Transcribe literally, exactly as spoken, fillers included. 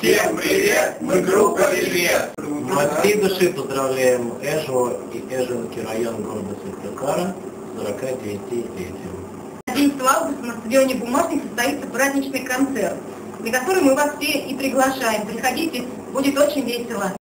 Всем привет! Мы группа «Вельвет». Мы от всей души поздравляем Эжу и Эжинский район города Сыктывкара с сорока девятилетием. одиннадцатого августа на стадионе «Бумажник» состоится праздничный концерт, на который мы вас все и приглашаем. Приходите, будет очень весело.